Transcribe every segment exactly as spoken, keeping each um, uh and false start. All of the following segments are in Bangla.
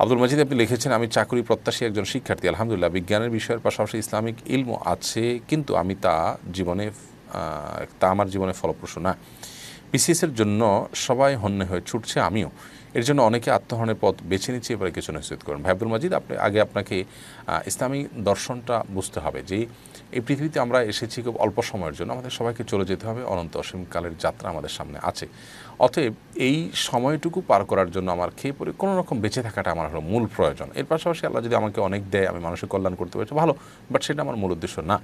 আব্দুল মাজিদ আপনি লিখেছেন, আমি চাকরি প্রত্যাশী একজন শিক্ষার্থী। আলহামদুলিল্লাহ, বিজ্ঞানের বিষয়ের পাশাপাশি ইসলামিক ইলমও আছে, কিন্তু আমি তা জীবনে তা আমার জীবনে ফলপ্রসূ না। বিসিএসের জন্য সবাই হন্যে হয়ে ছুটছে, আমিও। এর জন্য অনেকে আত্মহরণের পথ বেছে নিচ্ছে, এবারে কিছু নিশ্চিত করেন। ভাই আব্দুল মাজিদ, আপনি আগে আপনাকে ইসলামী দর্শনটা বুঝতে হবে যে এই পৃথিবীতে আমরা এসেছি খুব অল্প সময়ের জন্য, আমাদের সবাইকে চলে যেতে হবে, অনন্ত অসীমকালের যাত্রা আমাদের সামনে আছে। অতএব এই সময়টুকু পার করার জন্য আমার খেয়ে পরে কোনো রকম বেঁচে থাকাটা আমার হলো মূল প্রয়োজন। এর পাশাপাশি আল্লাহ যদি আমাকে অনেক দেয়, আমি মানুষের কল্যাণ করতে পারছি, ভালো, বাট সেটা আমার মূল উদ্দেশ্য না।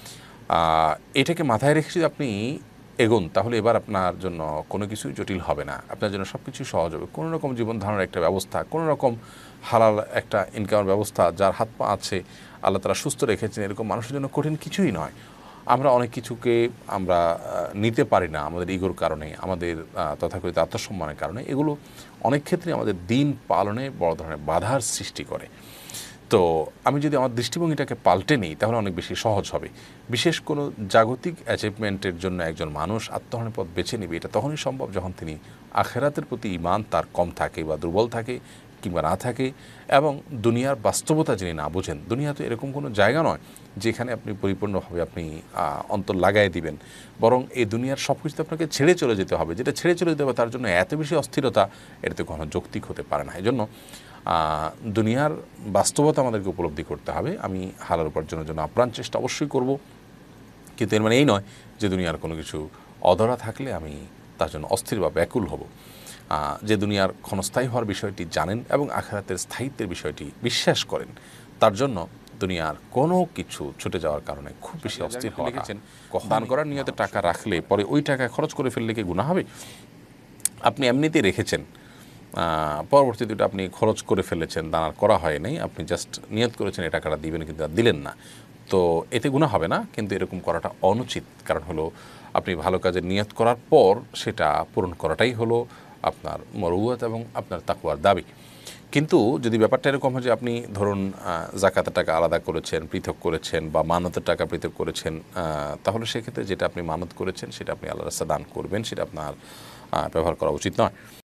এটাকে মাথায় রেখে যদি আপনি এগোন, তাহলে এবার আপনার জন্য কোনো কিছুই জটিল হবে না, আপনার জন্য সব কিছুই সহজ হবে। কোনো রকম জীবন ধারণের একটা ব্যবস্থা, কোনো রকম হালাল একটা ইনকামের ব্যবস্থা, যার হাত পা আছে, আল্লাহ তারা সুস্থ রেখেছেন, এরকম মানুষের জন্য কঠিন কিছুই নয়। আমরা অনেক কিছুকে আমরা নিতে পারি না আমাদের ইগোর কারণে, আমাদের তথাকথিত আত্মসম্মানের কারণে। এগুলো অনেক ক্ষেত্রে আমাদের দিন পালনে বড় ধরনের বাধার সৃষ্টি করে। তো আমি যদি আমার দৃষ্টিভঙ্গিটাকে পাল্টে নিই, তাহলে অনেক বেশি সহজ হবে। বিশেষ কোনো জাগতিক অ্যাচিভমেন্টের জন্য একজন মানুষ আত্মহরণের পথ বেছে নেবে, এটা তখনই সম্ভব যখন তিনি আখেরাতের প্রতি ঈমান তার কম থাকে বা দুর্বল থাকে কিংবা না থাকে, এবং দুনিয়ার বাস্তবতা যিনি না বোঝেন। দুনিয়া তো এরকম কোনো জায়গা নয় যেখানে আপনি পরিপূর্ণভাবে আপনি অন্তর লাগাই দিবেন, বরং এই দুনিয়ার সব কিছু আপনাকে ছেড়ে চলে যেতে হবে। যেটা ছেড়ে চলে যেতে হবে তার জন্য এত বেশি অস্থিরতা, এটা তো কোনো যৌক্তিক হতে পারে না। এই জন্য দুনিয়ার বাস্তবতা আমাদেরকে উপলব্ধি করতে হবে। আমি হালাল উপার্জনের জন্য আপ্রাণ চেষ্টা অবশ্যই করব, কিন্তু এর মানে এই নয় যে দুনিয়ার কোনো কিছু অধরা থাকলে আমি তার জন্য অস্থির বা ব্যাকুল হব। যে দুনিয়ার ক্ষণস্থায়ী হওয়ার বিষয়টি জানেন এবং আখিরাতের স্থায়িত্বের বিষয়টি বিশ্বাস করেন, তার জন্য দুনিয়ার কোনো কিছু ছুটে যাওয়ার কারণে খুব বেশি অস্থির হওয়া। লিখেছেন, দান করার নিয়তে টাকা রাখলে পরে ওই টাকা খরচ করে ফেললে কি গুনাহ হবে? আপনি এমনিতেই রেখেছেন, পরবর্তীতে আপনি খরচ করে ফেলেছেন, দান আর করা হয় নাই, আপনি জাস্ট নিয়ত করেছেন এই টাকাটা দিবেন কিন্তু আর দিলেন না, তো এতে গুনাহ হবে না। কিন্তু এরকম করাটা অনুচিত, কারণ হলো আপনি ভালো কাজের নিয়ত করার পর সেটা পূরণ করাটাই হলো আপনার মরুয়াত এবং আপনার তাকওয়ার দাবি। কিন্তু যদি ব্যাপারটা এরকম হয় যে আপনি ধরুন যাকাতের টাকা আলাদা করেছেন, পৃথক করেছেন, বা মানতের টাকা পৃথক করেছেন, তাহলে সেক্ষেত্রে যেটা আপনি মানত করেছেন সেটা আপনি আল্লাহর রাস্তায় দান করবেন, সেটা আপনার ব্যবহার করা উচিত নয়।